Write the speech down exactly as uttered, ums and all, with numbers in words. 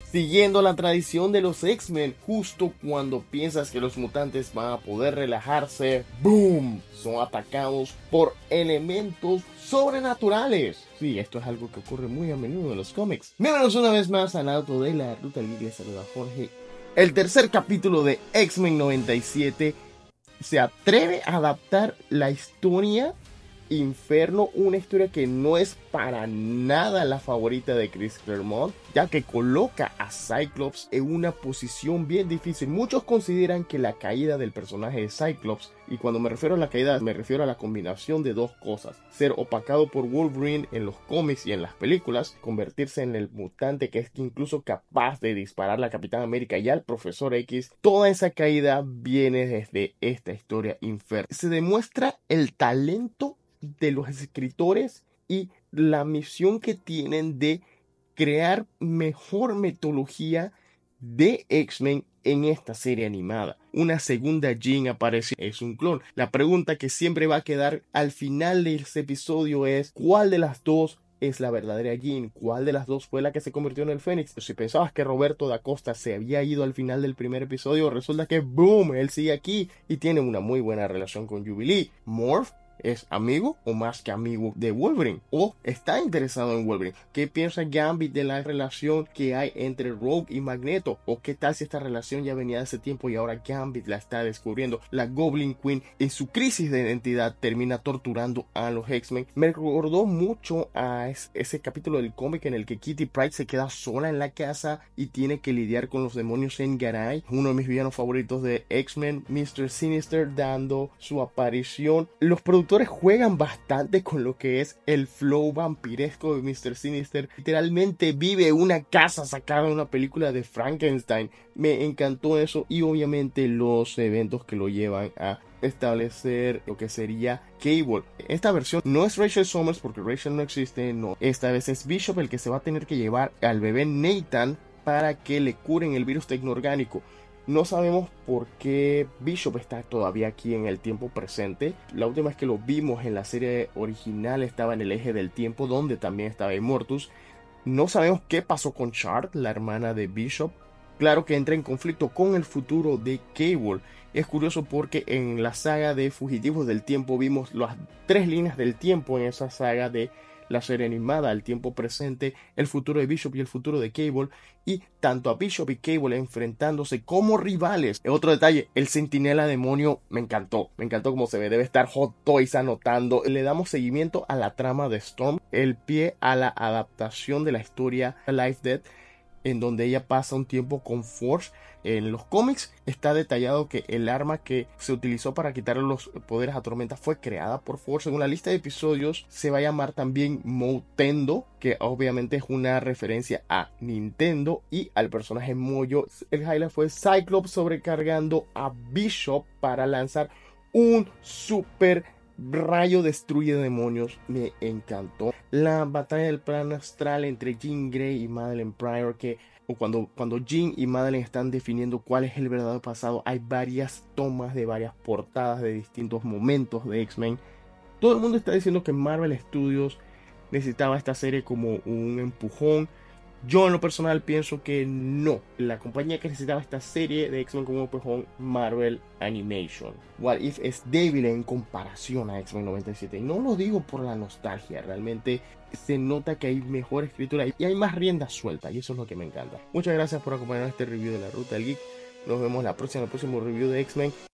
Siguiendo la tradición de los X-Men, justo cuando piensas que los mutantes van a poder relajarse, ¡boom! Son atacados por elementos sobrenaturales. Sí, esto es algo que ocurre muy a menudo en los cómics. Bienvenidos una vez más al auto de la Ruta del Geek. Les saluda Jorge. El tercer capítulo de X-Men noventa y siete se atreve a adaptar la historia Inferno, una historia que no es para nada la favorita de Chris Claremont, ya que coloca a Cyclops en una posición bien difícil. Muchos consideran que la caída del personaje de Cyclops, y cuando me refiero a la caída me refiero a la combinación de dos cosas: ser opacado por Wolverine en los cómics y en las películas, convertirse en el mutante que es incluso capaz de disparar a la Capitán América y al Profesor X. Toda esa caída viene desde esta historia Inferno. Se demuestra el talento de los escritores y la misión que tienen de crear mejor metodología de X-Men en esta serie animada. Una segunda Jean aparece, es un clon. La pregunta que siempre va a quedar al final de este episodio es: ¿cuál de las dos es la verdadera Jean? ¿Cuál de las dos fue la que se convirtió en el Fénix? Si pensabas que Roberto da Costa se había ido al final del primer episodio, resulta que boom, él sigue aquí y tiene una muy buena relación con Jubilee. Morph ¿es amigo o más que amigo de Wolverine? ¿O está interesado en Wolverine? ¿Qué piensa Gambit de la relación que hay entre Rogue y Magneto? ¿O qué tal si esta relación ya venía de hace tiempo y ahora Gambit la está descubriendo? La Goblin Queen, en su crisis de identidad, termina torturando a los X-Men. Me recordó mucho a ese capítulo del cómic en el que Kitty Pryde se queda sola en la casa y tiene que lidiar con los demonios en Garai. Uno de mis villanos favoritos de X-Men, mister Sinister, dando su aparición. Los productores juegan bastante con lo que es el flow vampiresco de mister Sinister. Literalmente vive una casa sacada de una película de Frankenstein. Me encantó eso, y obviamente los eventos que lo llevan a establecer lo que sería Cable. Esta versión no es Rachel Summers porque Rachel no existe, no. Esta vez es Bishop el que se va a tener que llevar al bebé Nathan para que le curen el virus tecnoorgánico. No sabemos por qué Bishop está todavía aquí en el tiempo presente. La última vez que lo vimos en la serie original estaba en el eje del tiempo, donde también estaba Immortus. No sabemos qué pasó con Chart, la hermana de Bishop. Claro que entra en conflicto con el futuro de Cable. Es curioso porque en la saga de Fugitivos del Tiempo vimos las tres líneas del tiempo en esa saga de la serie animada: el tiempo presente, el futuro de Bishop y el futuro de Cable, y tanto a Bishop y Cable enfrentándose como rivales. Otro detalle, el Centinela Demonio me encantó, me encantó como se ve. Debe estar Hot Toys anotando. Le damos seguimiento a la trama de Storm, el pie a la adaptación de la historia Life Death, en donde ella pasa un tiempo con Force. En los cómics está detallado que el arma que se utilizó para quitarle los poderes a Tormenta fue creada por Force. En la lista de episodios se va a llamar también Motendo, que obviamente es una referencia a Nintendo y al personaje Mojo. El highlight fue Cyclops sobrecargando a Bishop para lanzar un super rayo destruye demonios. Me encantó la batalla del plano astral entre Jean Grey y Madelyne Pryor, que o cuando, cuando Jean y Madelyne están definiendo cuál es el verdadero pasado, hay varias tomas de varias portadas de distintos momentos de X-Men. Todo el mundo está diciendo que Marvel Studios necesitaba esta serie como un empujón. Yo en lo personal pienso que no. La compañía que necesitaba esta serie de X-Men como empujón, Marvel Animation. What If es débil en comparación a X-Men noventa y siete. Y no lo digo por la nostalgia. Realmente se nota que hay mejor escritura y hay más rienda suelta. Y eso es lo que me encanta. Muchas gracias por acompañarnos en este review de la Ruta del Geek. Nos vemos la próxima, el próximo review de X-Men.